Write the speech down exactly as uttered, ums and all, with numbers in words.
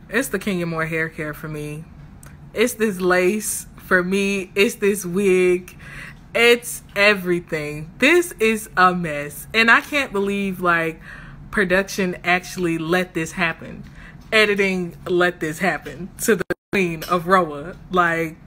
It's the Kenya Moore hair care for me. It's this lace for me. It's this wig. It's everything. This is a mess. And I can't believe, like, production actually let this happen. Editing let this happen to the queen of Roa. Like,